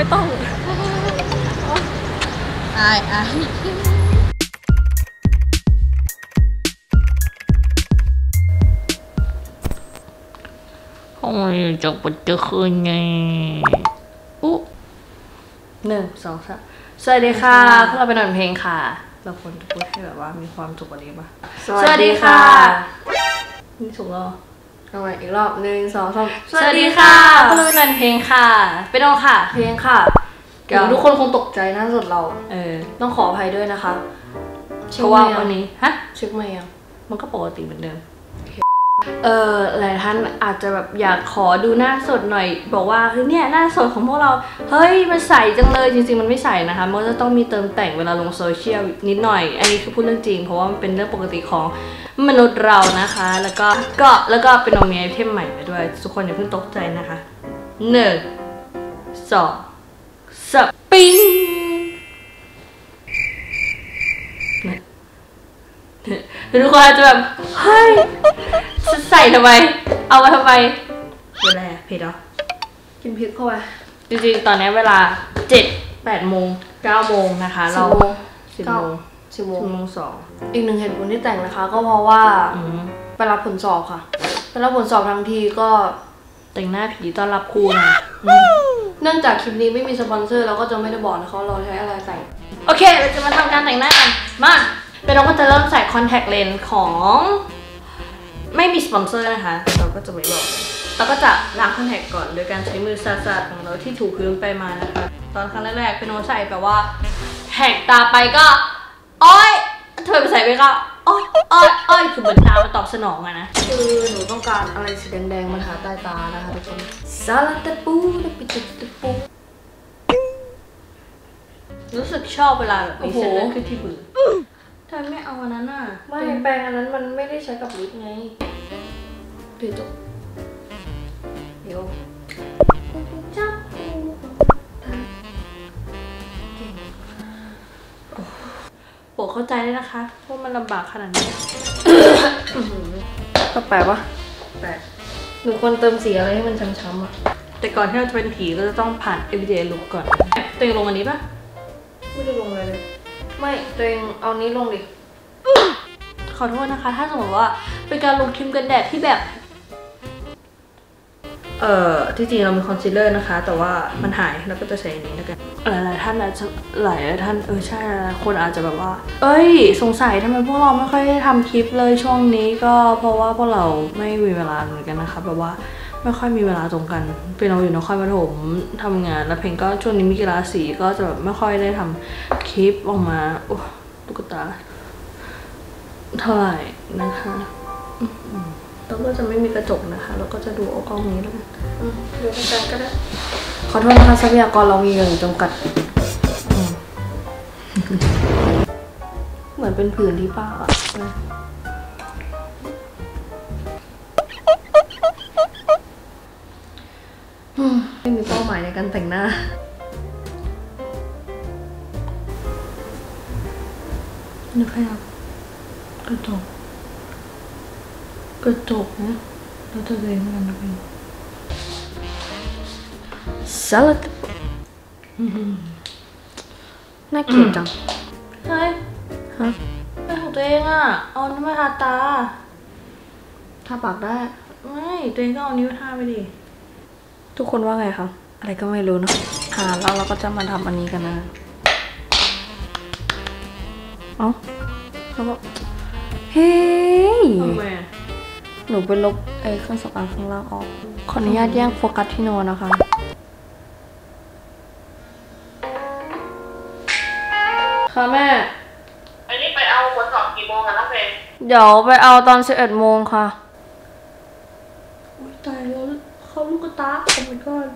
ต้องอายโอ้ยจะปวดจะคืนไงอุ๊1 2 3สวัสดีค่ะพวกเราเป็นหนังเพลงค่ะเราควรจะพูดให้แบบว่ามีความสุขกว่านี้ป่ะสวัสดีค่ะนี่ถูกแล้วเอาใหม่อีกรอบ1 2 3สวัสดีค่ะพวกเราเป็นหนังเพลงค่ะเป็นน้องค่ะเพลงค่ะทุกคนคงตกใจหน้าสดเราต้องขออภัยด้วยนะคะเพราะว่าวันนี้เช็คมายังมันก็ปกติเหมือนเดิมหลายท่านอาจจะแบบอยากขอดูหน้าสดหน่อยบอกว่าเฮ้ยเนี่ยหน้าสดของพวกเราเฮ้ยมันใสจังเลยจริงๆมันไม่ใสนะคะมันจะต้องมีเติมแต่งเวลาลงโซเชียลนิดหน่อยอันนี้คือพูดเรื่องจริงเพราะว่ามันเป็นเรื่องปกติของมนุษย์เรานะคะแล้วก็เป็นมีไอเทมใหม่ไปด้วยทุกคนอย่าเพิ่งตกใจนะคะ1 2 3ปิ้งทุกคนอาจจะแบบเฮ้ยใส่ทำไมเอามาทำไมเวลาเผ็ดเหรอกินพริกเข้าไปจริงๆตอนนี้เวลา7-8 โมง9 โมงนะคะเรา10 โมง2อีก1 เหตุผลที่แต่งนะคะก็เพราะว่าไปรับผลสอบค่ะไปรับผลสอบทั้งทีก็แต่งหน้าผีต้อนรับครูนะเนื่องจากคลิปนี้ไม่มีสปอนเซอร์เราก็จะไม่ได้บอกนะคะเราใช้อะไรแต่งโอเคเราจะมาทำการแต่งหน้ากันมาเป็นเราก็จะเริ่มใส่คอนแทคเลนส์ของไม่มีสปอนเซอร์นะคะเราก็จะไม่บอกเราก็จะล้างคอนแทคก่อนโดยการใช้มือสาดๆของเราที่ถูพื้นไปมานะคะตอนครั้งแรกๆเป็นโนใส่แบบว่าแหกตาไปก็อ้อยเธอไปใส่ไปก็อ้อยคือเหมือนตามันตอบสนองอะนะคือหนูต้องการอะไรสีแดงๆมันหาใต้ตานะคะทุกคนซาลาตะปูปิดตะปูรู้สึกชอบเวลาแบบมีเส้นเลือดขึ้นที่มือทำไมไม่เอาอันนั้นอ่ะไม่แปรงอันนั้นมันไม่ได้ใช้กับลิปไงเดี๋ยวจบเดี๋ยวจับโปรดเข้าใจด้วยนะคะว่ามันลำบากขนาดนี้ก็แปลว่าหนูควรเติมสีอะไรให้มันช้ำๆอ่ะแต่ก่อนที่เราจะเป็นผีเราจะต้องผ่าน everyday look ก่อนตัวเองลงอันนี้ปะไม่ได้ลงเลยไม่ตัวเองเอานี้ลงดิขอโทษนะคะถ้าสมมติว่าเป็นการลงครีมกันแดดที่แบบที่จริงเรามีคอนซีลเลอร์นะคะแต่ว่ามันหายแล้วก็จะใช้อันนี้แล้วกันหลายท่านอาจจะหลายท่านใช่คนอาจจะแบบว่าสงสัยทำไมพวกเราไม่ค่อยได้ทำคลิปเลยช่วงนี้ก็เพราะว่าพวกเราไม่มีเวลาเหมือนกันนะคะแบบว่าไม่ค่อยมีเวลาตรงกันเป็นเราอยู่นครปฐมทำงานแล้วเพลงก็ช่วงนี้มีกีฬาสีก็จะแบบไม่ค่อยได้ทำคลิปออกมาโอ้ตุ๊กตาเท่าไหร่นะคะแล้วก็จะไม่มีกระจกนะคะแล้วก็จะดูเอากล้องนี้แล้วกันดูกันก็ได้ขอโทษนะคะทรัพยากรเรามีอย่างจำกัดเหมือนเป็นผื่นที่ปากอะไม่มีเป้าหมายในการแต่งหน้านึกให้ออกกระจกนะเราจะเรียนกันนะพี่สลัดน่าเกลียดจังเฮ้ยไม่ของตัวเองอ่ะเอานิ้วมาทาตาทาปากได้ไม่ตัวเองก็เอานิ้วทาไปดิทุกคนว่าไงคะอะไรก็ไม่รู้เนาะแล้วเราก็จะมาทำอันนี้กันนะแล้วก็เฮ้ยหนูไปลบเครื่องสำอางข้างล่างออกขออนุญาตแย่งโฟกัสที่โนนะคะค่ะแม่อันนี้ไปเอาผลสอบกี่โมงกันนะเฟย์เดี๋ยวไปเอาตอน11 โมงค่ะตายแล้วเขาลูกตาโอ้ my god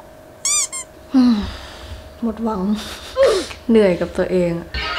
หมดหวังเหนื่อยกับตัวเอง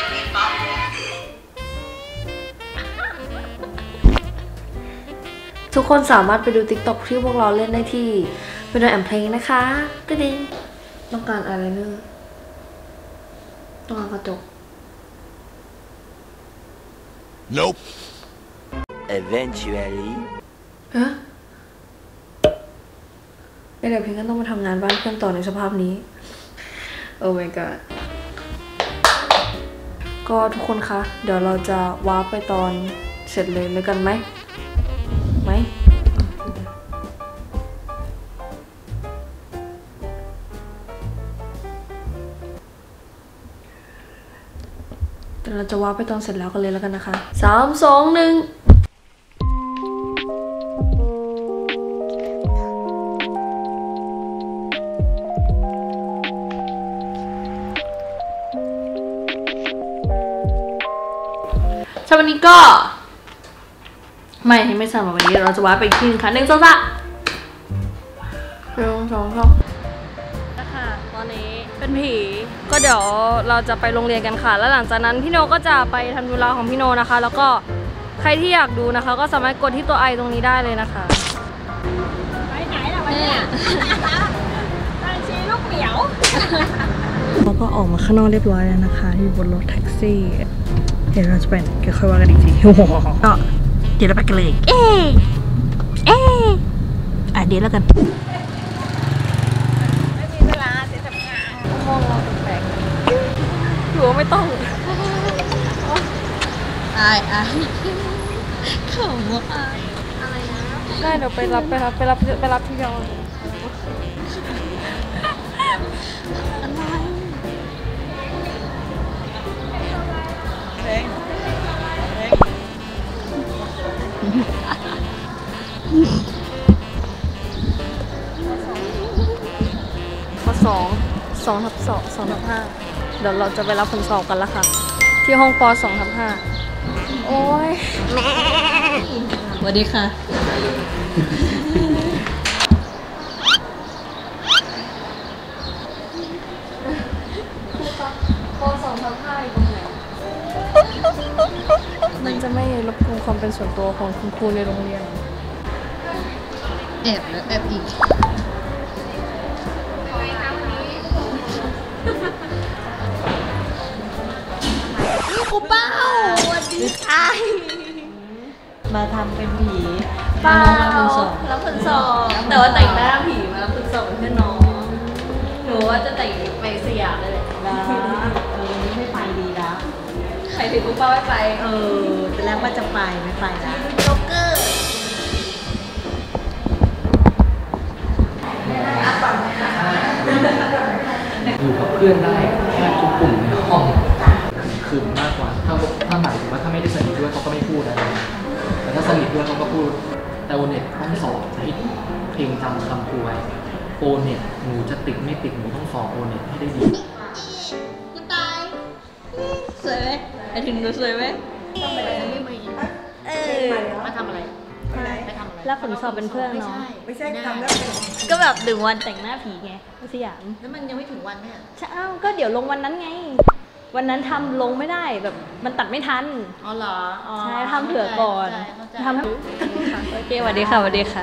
ทุกคนสามารถไปดู TikTok ที่พวกเราเล่นได้ที่เป็นแอมเพลงนะคะก็ดีต้องการอะไรเนอร์ต้องการกระจก Nope Eventually เดี๋ยวเพลงก็ต้องมาทำงานบ้านเพื่อนต่อในสภาพนี้โอ้ my god ก็ทุกคนคะเดี๋ยวเราจะวาร์ปไปตอนเสร็จเลยแล้วกันไหมเดี๋ยวเราจะวาร์ปไปตอนเสร็จแล้วกันเลยแล้วกันนะคะ3 2 1วันนี้ก็ไม่สั่งวันนี้เราจะวาร์ปไปอีกทีนึงค่ะ1 2 3 1 2 3นะคะตอนนี้เป็นผีก็เดี๋ยวเราจะไปโรงเรียนกันค่ะแล้วหลังจากนั้นพี่โนก็จะไปทำธุระของพี่โนนะคะแล้วก็ใครที่อยากดูนะคะก็สามารถกดที่ตัวไอตรงนี้ได้เลยนะคะไปไหนล่ะวันนี้ตั้งชีลูกเหมียวเราก็ออกมาข้างนอกเรียบร้อยแล้วนะคะอยู่บนรถแท็กซี่เดี๋ยวเราจะไปค่อยว่ากันอีกทีก็เดี๋ยวเราไปกันเลยเดี๋ยวแล้วกันไม่มีเวลาจะทำงานห้องเราแปลกๆอยู่ว่าไม่ต้องอายขำว่าอะไรนะได้เดี๋ยวไปรับที่เดียวข้อ2/2/5เดี๋ยวเราจะไปรับผลสอบกันแล้วค่ะที่ห้องป2/5โอ้ยแม่สวัสดีค่ะป2/5อยู่ตรงไหนมันจะไม่รบกวนความเป็นส่วนตัวของคุณครูในโรงเรียนแอบอีกนี่ครูเป้าสวัสดีค่ะมาทำเป็นผีเป้ารับผลสอบแต่ว่าแต่งหน้าผีมารับผลสอบเป็นเพื่อนน้องหนูว่าจะแต่งไปสยามเลยแหละไม่ไปดีแล้วใครถึงครูเป้าไม่ไปแต่แล้วว่าจะไปไม่ไปแล้วโจ๊กเกอร์อยู่กับเพื่อนได้แค่ทุกกลุ่มในห้องคืนมากกว่าถ้าหมายถึงว่าถ้าไม่ได้สนิทด้วยเขาก็ไม่พูดอะไรแต่ถ้าสนิทด้วยเขาก็พูดแต่โอเน็ตต้องสอบให้เพลงจำคำครูไว้โอเน็ตหนูจะติดไม่ติดหนูต้องสอบโอเน็ตให้ได้ดีกูตายสวยไหมไอถึงดูสวยไหมมาทำอะไรรับผลสอบเป็นเพื่อนเนาะไม่ใช่ทำแล้วก็แบบถึงวันแต่งหน้าผีไงสยามแล้วมันยังไม่ถึงวันเนี่ยใช่ก็เดี๋ยวลงวันนั้นไงวันนั้นทำลงไม่ได้แบบมันตัดไม่ทันอ๋อเหรอใช่ทำเผื่อก่อนทำให้โอเคสวัสดีค่ะ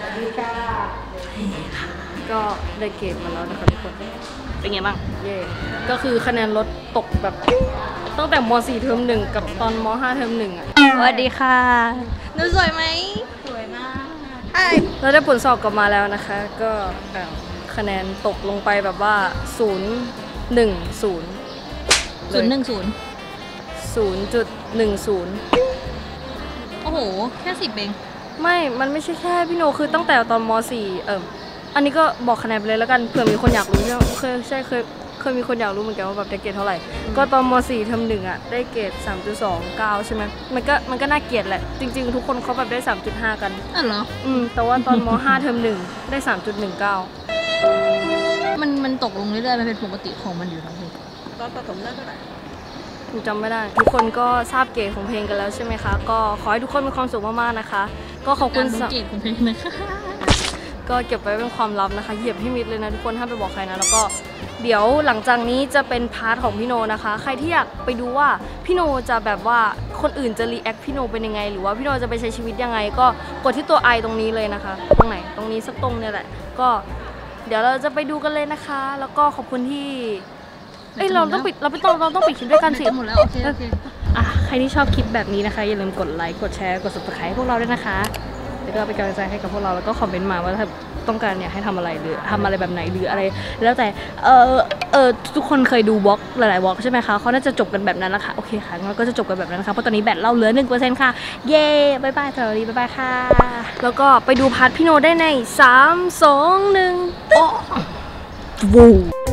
ก็ได้เกรดมาแล้วนะคะทุกคนเป็นไงบ้างเย่ก็คือคะแนนลดตกแบบตั้งแต่ม.4 เทอม 1กับตอนม.5 เทอม 1อ่ะสวัสดีค่ะหนูสวยไหมสวยมากเราได้ผลสอบกลับมาแล้วนะคะก็คะแนนตกลงไปแบบว่า0.10 โอ้โหแค่10เองไม่มันไม่ใช่แค่พี่โนคือตั้งแต่ตอนม.4อันนี้ก็บอกคะแนนไปเลยแล้วกันเผื่อมีคนอยากรู้เคยมีคนอยากรู้เหมือนกันว่าแบบได้เกรดเท่าไหร่ก็ตอนม.4 เทอม 1อ่ะได้เกรด 3.29 ใช่ไหมมันก็น่าเกลียดแหละจริงๆทุกคนเขาแบบได้ 3.5 กันอ๋อเหรอแต่ว่าตอนม.5 เทอม 1ได้ 3.19 มันตกลงเรื่อยๆมันเป็นปกติของมันอยู่แล้วพี่ตอนประถมได้เท่าไหร่จำไม่ได้ทุกคนก็ทราบเกรดของเพลงกันแล้วใช่ไหมคะก็ขอให้ทุกคนมีความสุขมากๆนะคะก็ขอบคุณเกรดของเพลงนะคะก็เก็บไว้เป็นความลับนะคะเหยียบให้มิดเลยนะทุกคนห้ามไปบอกใครนะแล้วก็เดี๋ยวหลังจากนี้จะเป็นพาร์ทของพี่โนนะคะใครที่อยากไปดูว่าพี่โนจะแบบว่าคนอื่นจะรีแอคพี่โนเป็นยังไงหรือว่าพี่โนจะไปใช้ชีวิตยังไงก็กดที่ตัวไอตรงนี้เลยนะคะตรงไหนตรงนี้สักตรงเนี่ยแหละก็เดี๋ยวเราจะไปดูกันเลยนะคะแล้วก็ขอบคุณที่เราต้องปิดคลิปด้วยกันสิหมดแล้วโอเคใครที่ชอบคลิปแบบนี้นะคะอย่าลืมกดไลค์กดแชร์กด Subscribe พวกเราด้วยนะคะแล้วก็เป็นกำลังใจให้กับพวกเราแล้วก็คอมเมนต์มาว่าถ้าต้องการอยากให้ทำอะไรหรือทำอะไรแบบไหนหรืออะไรแล้วแต่ทุกคนเคยดูวอล์กหลายๆวอล์กใช่ไหมคะเขาน่าจะจบกันแบบนั้นแหละค่ะโอเคค่ะงั้นเราก็จะจบกันแบบนั้นนะคะเพราะตอนนี้แบตเราเหลือ 1% ค่ะเย้บายบายสวัสดีบายบายค่ะแล้วก็ไปดูพาร์ทพี่โนได้ใน3 2 1 วู